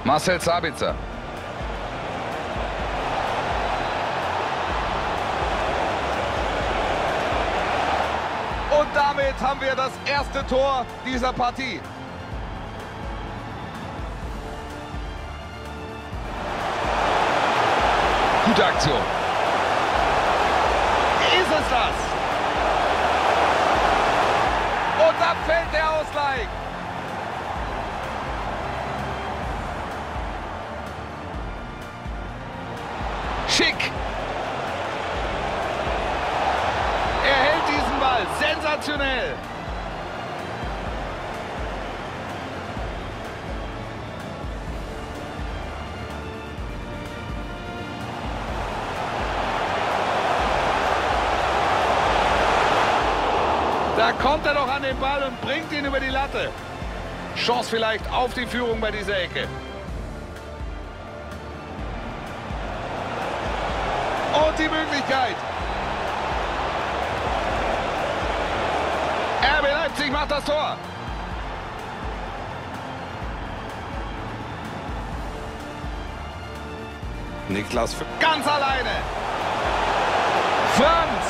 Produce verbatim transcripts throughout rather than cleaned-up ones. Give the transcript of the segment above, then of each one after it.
Marcel Sabitzer. Und damit haben wir das erste Tor dieser Partie. Gute Aktion. Ist es das? Und da fällt der Ausgleich. Schick. Er hält diesen Ball. Sensationell. Da kommt er doch an den Ball und bringt ihn über die Latte. Chance vielleicht auf die Führung bei dieser Ecke. Und die Möglichkeit. R B Leipzig macht das Tor. Niklas ganz alleine. Franz.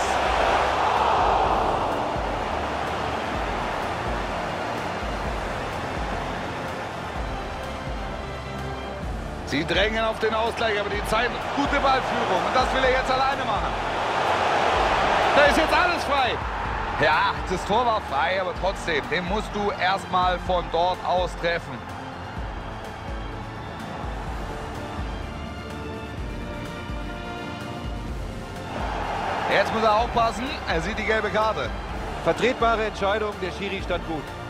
Sie drängen auf den Ausgleich, aber die Zeit, gute Ballführung. Und das will er jetzt alleine machen. Da ist jetzt alles frei. Ja, das Tor war frei, aber trotzdem, den musst du erstmal von dort aus treffen. Jetzt muss er aufpassen, er sieht die gelbe Karte. Vertretbare Entscheidung, der Schiri stand gut.